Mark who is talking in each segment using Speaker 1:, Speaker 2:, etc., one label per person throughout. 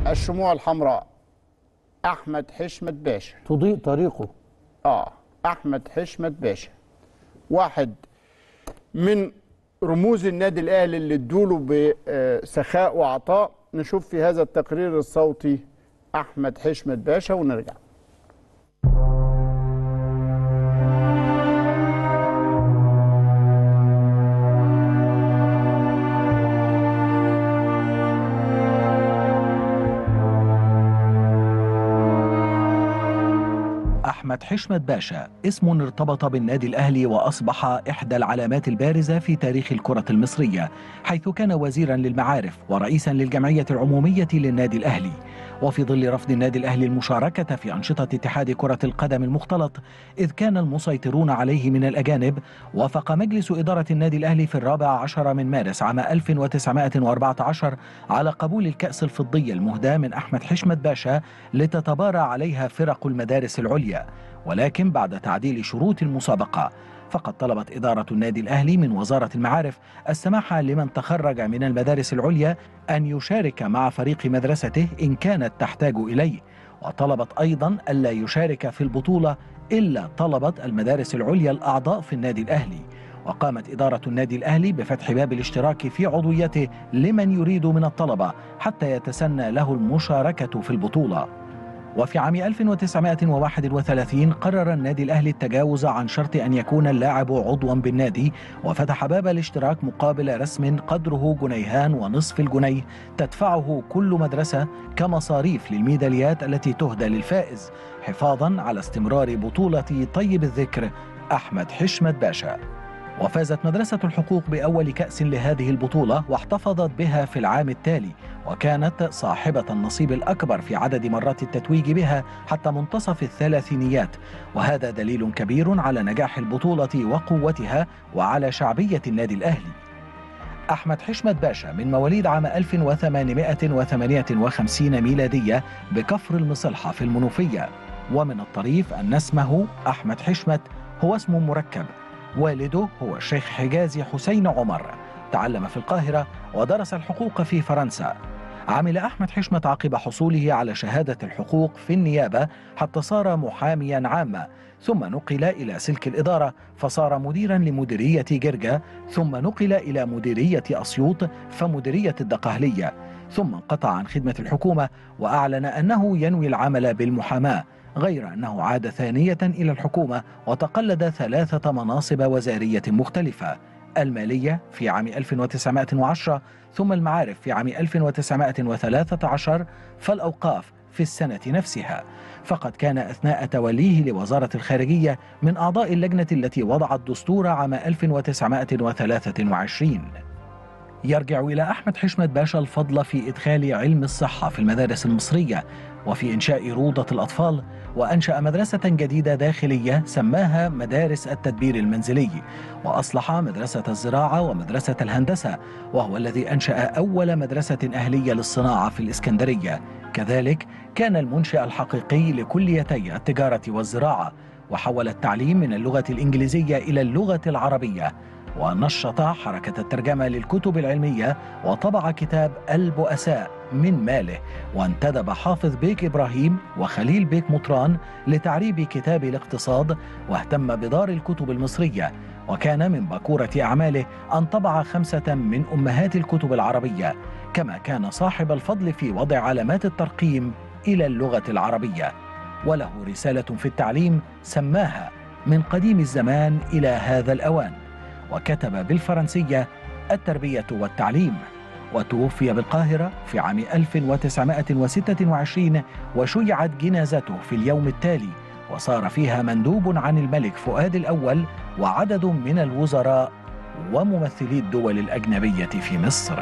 Speaker 1: الشموع الحمراء أحمد حشمت باشا.
Speaker 2: تضيء طريقه.
Speaker 1: أحمد حشمت باشا واحد من رموز النادي الأهلي اللي ادوله بسخاء وعطاء. نشوف في هذا التقرير الصوتي أحمد حشمت باشا ونرجع.
Speaker 3: أحمد حشمت باشا اسم ارتبط بالنادي الأهلي وأصبح إحدى العلامات البارزة في تاريخ الكرة المصرية، حيث كان وزيرا للمعارف ورئيسا للجمعية العمومية للنادي الأهلي. وفي ظل رفض النادي الأهلي المشاركة في أنشطة اتحاد كرة القدم المختلط إذ كان المسيطرون عليه من الأجانب، وافق مجلس إدارة النادي الأهلي في 14 من مارس عام 1914 على قبول الكأس الفضية المهداة من أحمد حشمت باشا لتتبارى عليها فرق المدارس العليا، ولكن بعد تعديل شروط المسابقة. فقد طلبت إدارة النادي الأهلي من وزارة المعارف السماح لمن تخرج من المدارس العليا أن يشارك مع فريق مدرسته إن كانت تحتاج إليه، وطلبت أيضا ألا يشارك في البطولة إلا طلبت المدارس العليا الأعضاء في النادي الأهلي. وقامت إدارة النادي الأهلي بفتح باب الاشتراك في عضويته لمن يريد من الطلبة حتى يتسنى له المشاركة في البطولة. وفي عام 1931 قرر النادي الأهلي التجاوز عن شرط أن يكون اللاعب عضوا بالنادي، وفتح باب الاشتراك مقابل رسم قدره جنيهان ونصف الجنيه تدفعه كل مدرسة كمصاريف للميداليات التي تهدى للفائز، حفاظا على استمرار بطولة طيب الذكر أحمد حشمت باشا. وفازت مدرسة الحقوق بأول كأس لهذه البطولة واحتفظت بها في العام التالي، وكانت صاحبة النصيب الأكبر في عدد مرات التتويج بها حتى منتصف الثلاثينيات، وهذا دليل كبير على نجاح البطولة وقوتها وعلى شعبية النادي الأهلي. أحمد حشمت باشا من مواليد عام 1858 ميلادية بكفر المصلحة في المنوفية، ومن الطريف أن اسمه أحمد حشمت هو اسم مركب. والده هو الشيخ حجازي حسين عمر، تعلم في القاهرة ودرس الحقوق في فرنسا. عمل أحمد حشمت عقب حصوله على شهادة الحقوق في النيابة حتى صار محاميا عاما، ثم نقل إلى سلك الإدارة فصار مديرا لمديرية جرجا، ثم نقل إلى مديرية أسيوط فمديرية الدقهلية، ثم انقطع عن خدمة الحكومة وأعلن أنه ينوي العمل بالمحاماة، غير أنه عاد ثانية إلى الحكومة وتقلد 3 مناصب وزارية مختلفة: المالية في عام 1910، ثم المعارف في عام 1913، فالأوقاف في السنة نفسها. فقد كان أثناء توليه لوزارة الخارجية من أعضاء اللجنة التي وضعت دستور عام 1923. يرجع إلى أحمد حشمت باشا الفضل في إدخال علم الصحة في المدارس المصرية وفي إنشاء روضة الأطفال، وأنشأ مدرسة جديدة داخلية سماها مدارس التدبير المنزلي، وأصلح مدرسة الزراعة ومدرسة الهندسة، وهو الذي أنشأ أول مدرسة أهلية للصناعة في الإسكندرية. كذلك كان المنشئ الحقيقي لكليتي التجارة والزراعة، وحول التعليم من اللغة الإنجليزية إلى اللغة العربية، ونشط حركة الترجمة للكتب العلمية، وطبع كتاب البؤساء من ماله، وانتدب حافظ بيك إبراهيم وخليل بيك مطران لتعريب كتاب الاقتصاد، واهتم بدار الكتب المصرية، وكان من باكورة أعماله أن طبع 5 من أمهات الكتب العربية، كما كان صاحب الفضل في وضع علامات الترقيم إلى اللغة العربية. وله رسالة في التعليم سماها من قديم الزمان إلى هذا الأوان، وكتب بالفرنسية التربية والتعليم. وتوفي بالقاهرة في عام 1926، وشيعت جنازته في اليوم التالي، وصار فيها مندوب عن الملك فؤاد الأول وعدد من الوزراء وممثلي الدول الأجنبية في مصر.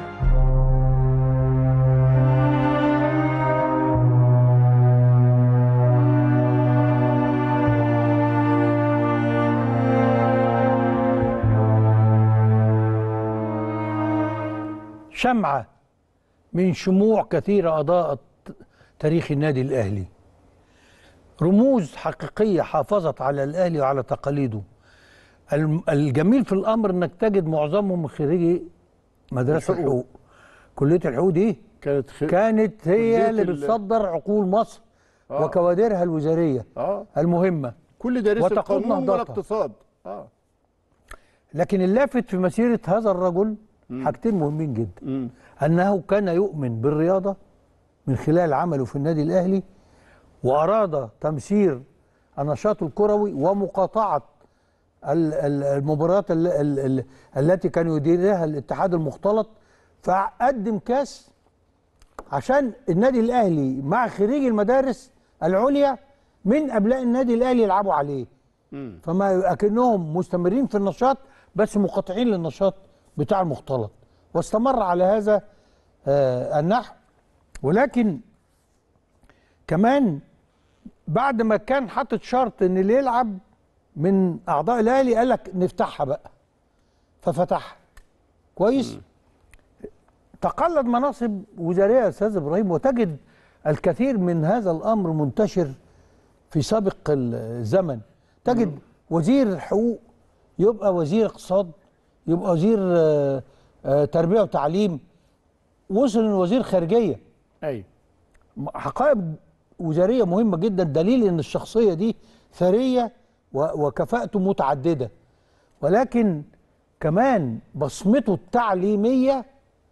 Speaker 2: شمعة من شموع كثيرة أضاءت تاريخ النادي الأهلي، رموز حقيقية حافظت على الأهلي وعلى تقاليده. الجميل في الأمر أنك تجد معظمهم خريجي مدرسة الحقوق. كلية الحقوق دي كانت هي اللي
Speaker 1: خديت
Speaker 2: بتصدر عقول مصر وكوادرها الوزاريه المهمه،
Speaker 1: كل دارس
Speaker 2: وتقود
Speaker 1: القانون
Speaker 2: نهضتها.
Speaker 1: والاقتصاد.
Speaker 2: لكن اللافت في مسيره هذا الرجل حاجتين مهمين جدا. انه كان يؤمن بالرياضه من خلال عمله في النادي الاهلي، واراد تمسير النشاط الكروي ومقاطعه المباريات التي كان يديرها الاتحاد المختلط. فقدم كاس عشان النادي الاهلي مع خريج المدارس العليا من ابناء النادي الاهلي يلعبوا عليه. فما اكنهم مستمرين في النشاط بس مقاطعين للنشاط بتاع المختلط، واستمر على هذا النحو. ولكن كمان بعد ما كان حاطط شرط ان اللي يلعب من اعضاء الاهلي قال لك نفتحها بقى، ففتحها كويس. تقلد مناصب وزاريه يا استاذ ابراهيم، وتجد الكثير من هذا الامر منتشر في سابق الزمن. تجد وزير الحقوق يبقى وزير اقتصاد، يبقى وزير تربيه وتعليم، وصل لوزير خارجيه.
Speaker 1: ايوه،
Speaker 2: حقائب وزاريه مهمه جدا، دليل ان الشخصيه دي ثريه وكفاءته متعدده. ولكن كمان بصمته التعليميه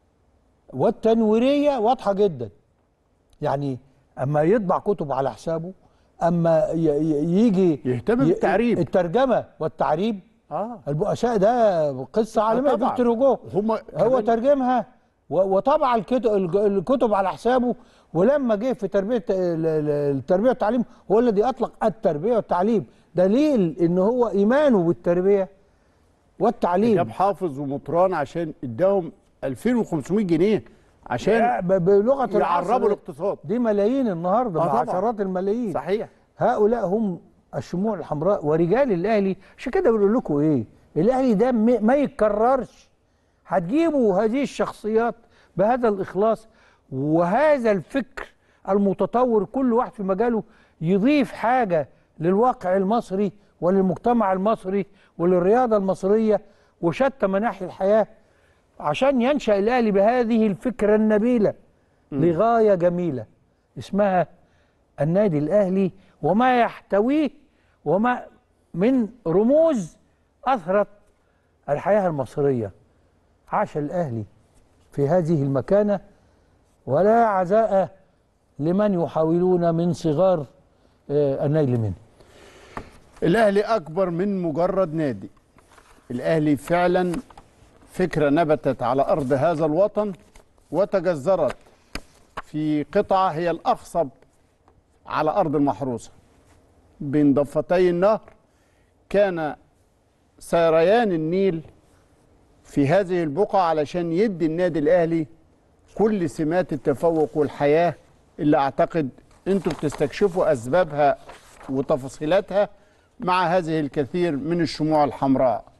Speaker 2: والتنويريه واضحه جدا. يعني اما يطبع كتب على حسابه، اما يجي
Speaker 1: يهتم بالتعريب،
Speaker 2: الترجمه والتعريب. البؤساء ده قصه عالميه. فيكتور هوجو هو ترجمها وطبع الكتب على حسابه. ولما جه في التربيه والتعليم هو الذي اطلق التربيه والتعليم، دليل ان هو ايمانه بالتربيه والتعليم.
Speaker 1: جاب حافظ ومطران عشان اداهم 2500 جنيه عشان
Speaker 2: بلغه
Speaker 1: يعربوا الاقتصاد.
Speaker 2: دي ملايين النهارده، عشرات الملايين.
Speaker 1: صحيح.
Speaker 2: هؤلاء هم الشموع الحمراء ورجال الاهلي. عشان كده بقول لكم ايه، الاهلي ده ما يتكررش. هتجيبوا هذه الشخصيات بهذا الاخلاص وهذا الفكر المتطور، كل واحد في مجاله يضيف حاجه للواقع المصري وللمجتمع المصري وللرياضه المصريه وشتى مناحي الحياه، عشان ينشأ الاهلي بهذه الفكره النبيله لغايه جميله اسمها النادي الاهلي، وما يحتويه وما من رموز اثرت الحياه المصريه. عاش الاهلي في هذه المكانه، ولا عزاء لمن يحاولون من صغار النيل منه.
Speaker 1: الاهلي اكبر من مجرد نادي. الاهلي فعلا فكره نبتت على ارض هذا الوطن وتجذرت في قطعه هي الاخصب على ارض المحروسه بين ضفتي النهر. كان سيريان النيل في هذه البقعه علشان يدي النادي الاهلي كل سمات التفوق والحياه اللي اعتقد انتم بتستكشفوا اسبابها وتفاصيلاتها مع هذه الكثير من الشموع الحمراء.